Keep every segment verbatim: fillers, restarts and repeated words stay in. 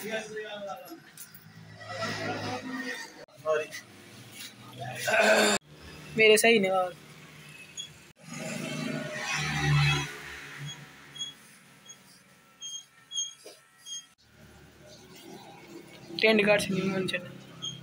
मेरे सही ने और टेंड कार्ड से नहीं मन चल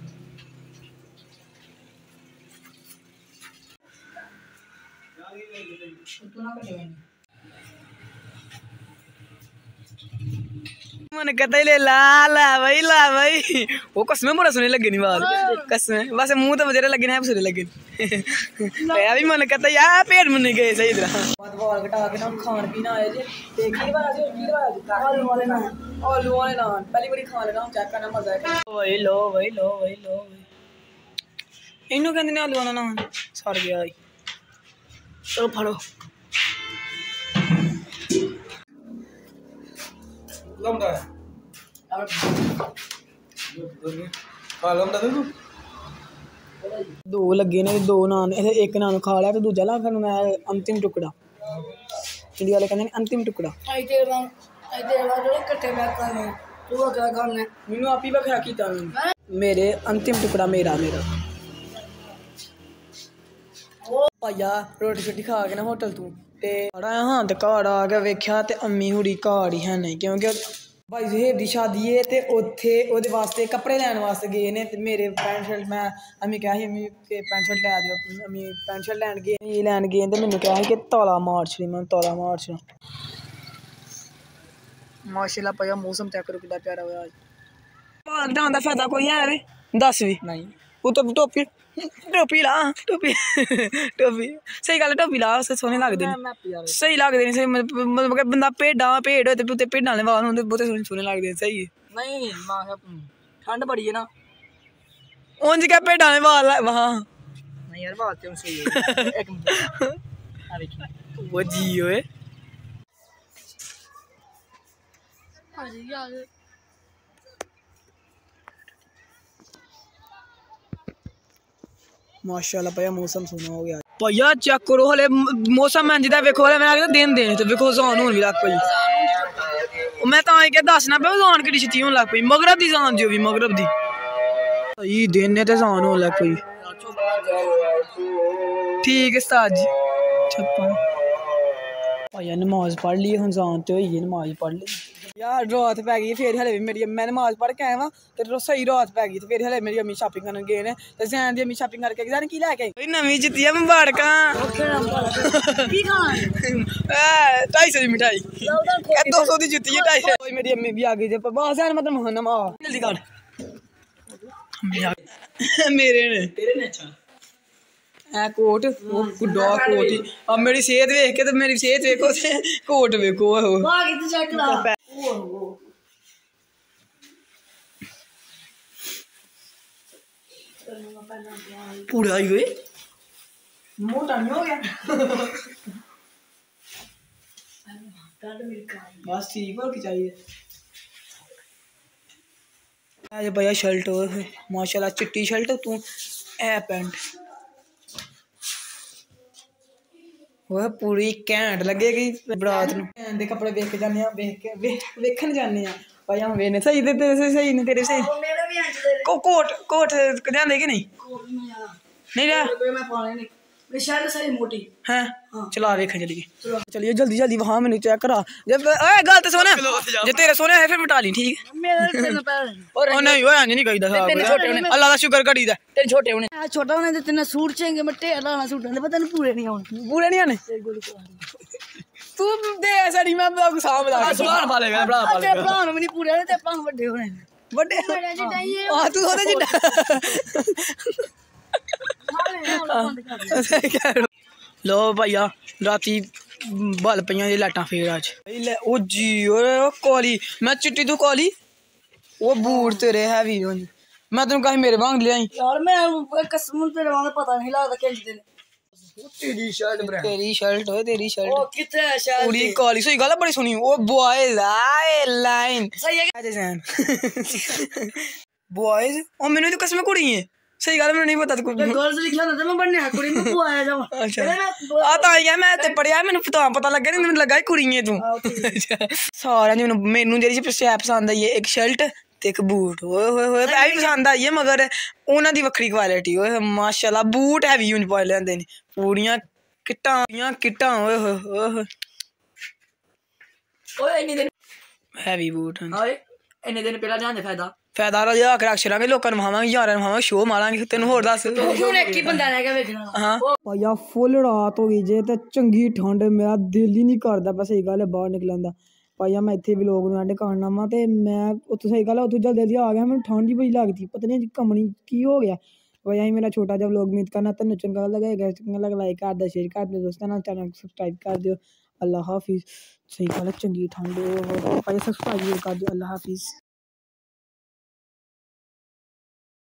मन कहता ही ले ला ला भाई ला भाई वो कसमें बुरा सुनने लगे नहीं बात कसमें बस मुंह तो बजेरे लगे ना सुनने लगे अभी मन कहता यार पेट में नहीं गए सही तरह बाल घटा के ना खान पीना आए जे देखिए बात की बात आलू वाले ना आलू वाले ना पहली बारी खा लेना चेक करना मजा है वही लो वही लो वही लो इन्हों कहते ने आलू वाला ना सड़ गया चलो फड़ो लंबा है दो लगे ने दो नान एक नान खा लिया तो दूजा ला फिर मैं अंतिम टुकड़ा इंडिया वाले कहते अंतिम टुकड़ा मैनू आप ही बखरा किया मेरे अंतिम टुकड़ा मेरा मेरा भाइया रोटी शोटी खा के ना होटल तू हाँ तो घर आ के वेख्या ते अम्मी हुड़ी घर ही है नहीं क्योंकि भाई जुहेब दी शादी है ते उत्थे ओहदे वास्ते कपड़े लैन वास्ते गए ने ते मेरे पैंट शर्ट मैं अम्मी कहा अम्मी पैंट शर्ट लै दियो अम्मी पैंट शर्ट लैन गए ये लैन गए ते मैनू कहा कि ताला मार छड़ी मैं ताला मार छड़ा माशाल्लाह भैया मौसम चेक करो कितना प्यारा होया आज भाग दा फायदा कोई है वे दस भी नहीं वो तो टोपी टोपी ला टोपी टोपी सही गल टोपी ला उसे सोने लगदे ने सही लगदे ने मतलब कि बंदा भेडा भेड़ होए ते भेडा वाले वाल होंदे बहुते सोने सोने लगदे ने सही नहीं ठंड बड़ी है ना उंज क्या भेडा वाले वाल वहां नहीं यार बात क्यों सही है एक मिनट आ देखिए वो जी ओए हां जी यार माशाल्लाह भैया मौसम सोना हो गया भैया चेक करो हले मौसम मैं जिदा वेखो हले मैं आखदा दिन देने ते वेखो जान होन भी लग पई मैं तां के दसना पे जान किड़ी छती होन लग पई मगरब दी जान जो भी मगरब दी भाई दिन ने ते जान होन लग पई ठीक है उस्ताद जी छप्पा भैया नमाज पढ़ ली हुन जान ते होई नमाज पढ़ ली यार रात पै गई फिर हले मेरी मैं नमाज पढ़ के आया वा ते सही रात पै गई ते फिर हले मेरी अम्मी शॉपिंग करन गए ने ते जैन दी अम्मी शॉपिंग करके जाने की लेके आई नवी जुत्ती है मुबारकां की खान ए ढाई सौ दी मिठाई ए दो सौ दी जुत्ती है ढाई सौ कोई मेरी अम्मी भी आ गई जे बस यार मतलब मोहन मा जल्दी काट मेरे ने तेरे ने अच्छा ए कोट वो गुड्डा कोट ही अब मेरी सेहत देख के तो मेरी सेहत देखो ते कोट देखो ओ वाह कितना चेक करा पूरा ही हुए मोटा नहीं हो गया बस ठीक और क्या चाहिए आज भैया शर्ट माशाल्लाह चिट्टी शर्ट तू ए पैंट वह पूरी घैंट लगेगी बरात नूं दे कपड़े देख के जाने वेख के वेखन जाने भाई हम वेने सही ते तेरे सही ने तेरे सही को कोट कोट जांदे कि नहीं नहीं रे मैं पाने नहीं मैं शर्ट सही मोटी हैं चला वेख चलिए चलिए जल्दी जल्दी वहां मैंने चेक करा जब ओए गलत सोना जे तेरे सोने है फिर मिटा ली ठीक है मेरे तेन पैर और नहीं ओए नहीं कहीदा साहब अल्लाह दा शुक्र करी दा तेरे छोटे होने छोटा होने ते तेने सूट चेंगे मट्टे लाना सूट दे पता नहीं पूरे नहीं आने पूरे नहीं आने तू दे साडी मैं साम दा सुभान पालेगा बड़ा पालेगा ते प्लान भी नहीं पूरे ने ते प्लान बड़े होने बड़े हां तू ओदे जिड्डा लो भैया राती बल पईयां दी लाइटां फेर अज ओ जी ओए काली मैं चिट्टी तू काली ओ बूट तेरे हैवी मैं तेन कहीं मेरे वांग ले आई यार मैं कसम तेरे वांग पता नहीं लगदा किंज दे तेरी शर्ट ब्रांड तेरी शर्ट ओए तेरी शर्ट ओ किथे है शर्ट पूरी काली सही गल बड़ी सुनी ओ बॉयज आए लाइन सही है जैन बॉयज ओ मैंने तो कसम कुड़ी है सही गल मैंने नहीं पता गर्ल्स लिखा था मैं बनने कुड़ी में तू आया जा अच्छा आ ता गया मैं ते पढ़िया मैंने पता पता लगा नहीं लगा कुड़ी है तू सारा जी मैनू जेडी शैप पसंद आई एक शर्ट ਤੇ ਇੱਕ ਬੂਟ ਓਏ ਹੋਏ ਹੋਏ ਇਹ ਵੀ ਪਸੰਦ ਆਈ ਹੈ ਮਗਰ ਉਹਨਾਂ ਦੀ ਵੱਖਰੀ ਕੁਆਲਿਟੀ ਓਏ ਮਾਸ਼ਾਅੱਲਾ ਬੂਟ ਹੈਵੀ ਯੂਜ ਪਾ ਲੈਂਦੇ ਨੇ ਪੂਰੀਆਂ ਕਿੱਟਾਂ ਪੂਰੀਆਂ ਕਿੱਟਾਂ ਓਏ ਹੋਏ ਓਏ ਓਏ ਇੰਨੇ ਦਿਨ ਹੈਵੀ ਬੂਟ ਓਏ ਇੰਨੇ ਦਿਨ ਪਹਿਲਾਂ ਲਿਆਂਦੇ ਫਾਇਦਾ ਫਾਇਦਾ ਲਿਆ ਕੇ ਰੱਖ ਛੜਾਂਗੇ ਲੋਕਾਂ ਨੂੰ ਵਿਖਾਵਾਂਗੇ ਯਾਰਾਂ ਨੂੰ ਵਿਖਾਵਾਂਗੇ ਸ਼ੋਅ ਮਾਰਾਂਗੇ ਤੈਨੂੰ ਹੋਰ ਦੱਸ ਹੁਣ ਇੱਕ ਹੀ ਬੰਦਾ ਰਹਿ ਗਿਆ ਵੇਖਣਾ ਹਾਂ ਭਾਈਆ ਫੁੱਲ ਰਾਤ ਹੋ ਗਈ ਜੇ ਤੇ ਚੰਗੀ ਠੰਡ ਮੇਰਾ ਦਿਲ ਹੀ ਨਹੀਂ ਕਰਦਾ ਬਸ ਸਹੀ ਗੱਲ ਹੈ ਬਾਹਰ ਨਿਕਲਣ ਦਾ ਭਾਈਆ ਮੈਂ ਇੱਥੇ ਵਲੋਗ ਨੂੰ ਐਂਡ ਕਰਨਾ ਵਾ ਤੇ ਮੈਂ ਉੱਥੇ ਸਹੀ ਗੱਲ ਹੈ ਉੱਥੇ ਜਲਦੀ ਜਲਦੀ ਆ ਗਿਆ ਮੈਨੂੰ ਠੰਡ ਹੀ ਬੜੀ ਲੱਗਦੀ ਪਤਾ ਨਹੀਂ ਕੰਮਣੀ ਕੀ ਹੋ ਗਿਆ ਭਾਈਆ ਮੇਰਾ ਛੋਟਾ ਜਿਹਾ ਵਲੋਗ ਉਮੀਦ ਕਰਨਾ ਤੁਹਾਨੂੰ ਚੰਗਾ ਲੱਗੇਗਾ ਚੰਗਾ ਲੱਗ ਲਾਈਕ ਕਰ ਦਿਓ ਸ਼ੇਅਰ ਕਰ ਦਿਓ ਦੋਸਤਾਂ ਨਾਲ ਚੈਨਲ ਸਬਸਕ੍ਰਾਈਬ ਕਰ ਦਿਓ ਅੱਲਾ ਹਾਫਿਜ਼ ਸਹੀ ਗੱਲ ਹੈ ਚੰਗੀ ਠੰਡ ਭਾਈਆ ਸਬਸਕ੍ਰਾਈਬ ਕਰ ਦਿਓ ਅੱਲਾ ਹਾਫਿਜ਼